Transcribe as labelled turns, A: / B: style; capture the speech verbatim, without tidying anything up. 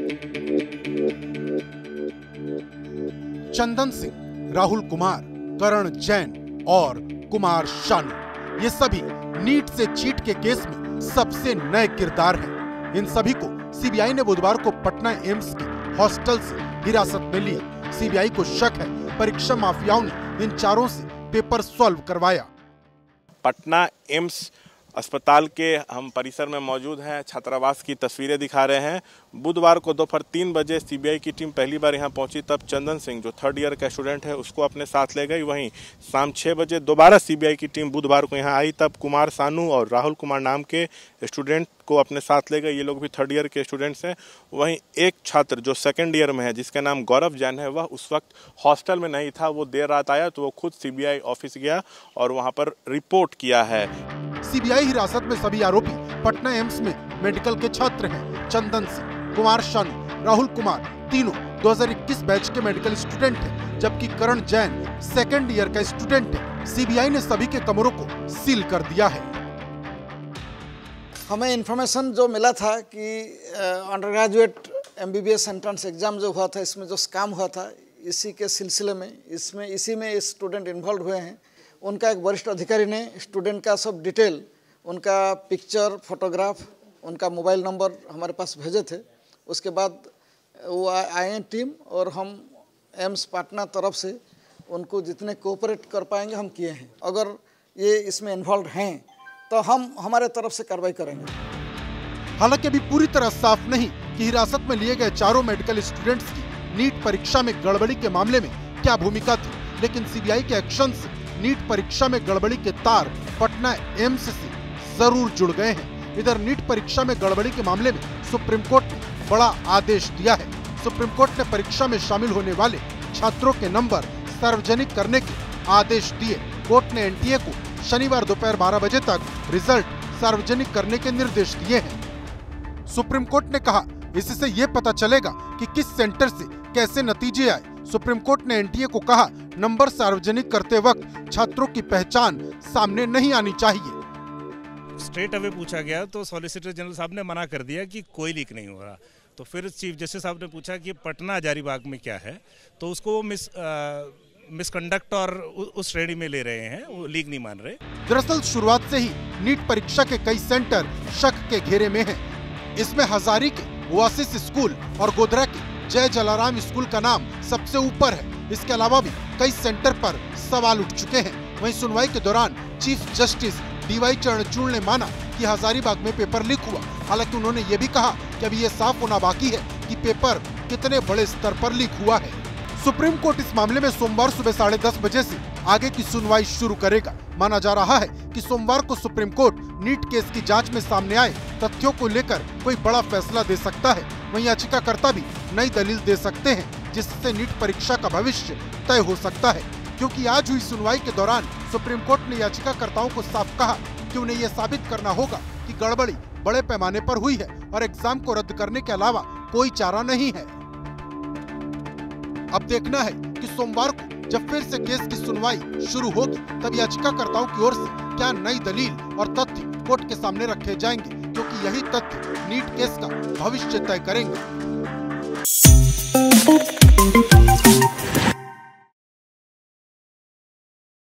A: चंदन सिंह, राहुल कुमार, करण जैन और कुमार शानू, ये सभी नीट से चीट के केस में सबसे नए किरदार हैं। इन सभी को सीबीआई ने बुधवार को पटना एम्स के हॉस्टल से हिरासत में लिया। सीबीआई को शक है परीक्षा माफियाओं ने इन चारों से पेपर सॉल्व करवाया।
B: पटना एम्स अस्पताल के हम परिसर में मौजूद हैं, छात्रावास की तस्वीरें दिखा रहे हैं। बुधवार को दोपहर तीन बजे सीबीआई की टीम पहली बार यहां पहुंची, तब चंदन सिंह जो थर्ड ईयर का स्टूडेंट है उसको अपने साथ ले गई। वहीं शाम छः बजे दोबारा सीबीआई की टीम बुधवार को यहां आई, तब कुमार शानू और राहुल कुमार नाम के स्टूडेंट को अपने साथ ले गए। ये लोग भी थर्ड ईयर के स्टूडेंट्स हैं। वहीं एक छात्र जो सेकेंड ईयर में है जिसका नाम गौरव जैन है, वह उस वक्त हॉस्टल में नहीं था, वो देर रात आया तो वो खुद सीबीआई ऑफिस गया और वहाँ पर रिपोर्ट किया है।
A: सीबीआई हिरासत में सभी आरोपी पटना एम्स में मेडिकल के छात्र हैं। चंदन सिंह, कुमार शानू, राहुल कुमार तीनों दो हज़ार इक्कीस बैच के मेडिकल स्टूडेंट हैं, जबकि करण जैन सेकेंड ईयर का स्टूडेंट है। सीबीआई ने सभी के कमरों को सील कर दिया है।
C: हमें इन्फॉर्मेशन जो मिला था कि undergraduate MBBS entrance exam जो हुआ था, इसमें जो स्कैम हुआ था, इसी के सिलसिले में इसमें इसी में स्टूडेंट इन्वॉल्व हुए हैं। उनका एक वरिष्ठ अधिकारी ने स्टूडेंट का सब डिटेल, उनका पिक्चर, फोटोग्राफ, उनका मोबाइल नंबर हमारे पास भेजे थे। उसके बाद वो आए टीम और हम एम्स पटना तरफ से उनको जितने कोऑपरेट कर पाएंगे हम किए हैं। अगर ये इसमें इन्वॉल्व हैं तो हम हमारे तरफ से कार्रवाई करेंगे।
A: हालांकि अभी पूरी तरह साफ नहीं कि हिरासत में लिए गए चारों मेडिकल स्टूडेंट्स की नीट परीक्षा में गड़बड़ी के मामले में क्या भूमिका थी, लेकिन सीबीआई के एक्शन से नीट परीक्षा में गड़बड़ी के तार पटना एम्स से जरूर जुड़ गए हैं। इधर नीट परीक्षा में गड़बड़ी के मामले में सुप्रीम कोर्ट ने बड़ा आदेश दिया है। सुप्रीम कोर्ट ने परीक्षा में शामिल होने वाले छात्रों के नंबर सार्वजनिक करने के आदेश दिए। कोर्ट ने एनटीए को शनिवार दोपहर बारह बजे तक रिजल्ट सार्वजनिक करने के निर्देश दिए हैं। सुप्रीम कोर्ट ने कहा, इससे ये पता चलेगा कि किस सेंटर से कैसे नतीजे आए। सुप्रीम कोर्ट ने एनटीए को कहा, नंबर सार्वजनिक करते वक्त छात्रों की पहचान सामने नहीं आनी चाहिए।
D: स्ट्रेट अवे पूछा गया तो सॉलिसिटर जनरल साहब ने मना कर दिया कि कोई लीक नहीं हो रहा। तो फिर चीफ जस्टिस साहब ने पूछा कि पटना हजारीबाग में क्या है, तो उसको मिस मिसकंडक्ट और उस श्रेणी में ले रहे हैं, वो लीक नहीं मान रहे।
A: दरअसल शुरुआत से ही नीट परीक्षा के कई सेंटर शक के घेरे में हैं। इसमें हजारी के ओआसिस स्कूल और गोधरा के जय जलाराम स्कूल का नाम सबसे ऊपर है। इसके अलावा भी कई सेंटर पर सवाल उठ चुके हैं। वहीं सुनवाई के दौरान चीफ जस्टिस डीवाई चंद्रचूड़ ने माना कि हजारीबाग में पेपर लीक हुआ। हालांकि उन्होंने ये भी कहा कि अभी ये साफ होना बाकी है कि पेपर कितने बड़े स्तर पर लीक हुआ है। सुप्रीम कोर्ट इस मामले में सोमवार सुबह साढ़े दस बजे से आगे की सुनवाई शुरू करेगा। माना जा रहा है कि सोमवार को सुप्रीम कोर्ट नीट केस की जांच में सामने आए तथ्यों को लेकर कोई बड़ा फैसला दे सकता है। वहीं याचिकाकर्ता भी नई दलील दे सकते हैं, जिससे नीट परीक्षा का भविष्य तय हो सकता है। क्योंकि आज हुई सुनवाई के दौरान सुप्रीम कोर्ट ने याचिकाकर्ताओं को साफ कहा कि उन्हें यह साबित करना होगा कि गड़बड़ी बड़े पैमाने पर हुई है और एग्जाम को रद्द करने के अलावा कोई चारा नहीं है। अब देखना है कि सोमवार को जब फिर से केस की सुनवाई शुरू होगी, तब याचिकाकर्ताओं की ओर से क्या नई दलील और तथ्य कोर्ट के सामने रखे जाएंगे, क्योंकि यही तथ्य नीट केस का भविष्य तय करेंगे।